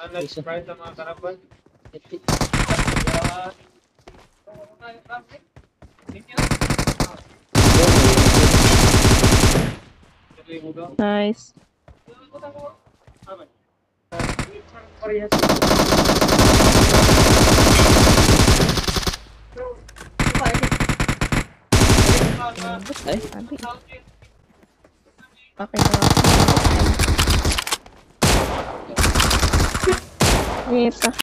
Nag-sprite ang mga karapan. Nice. Ay, Sabi. Okay na ako. Yes,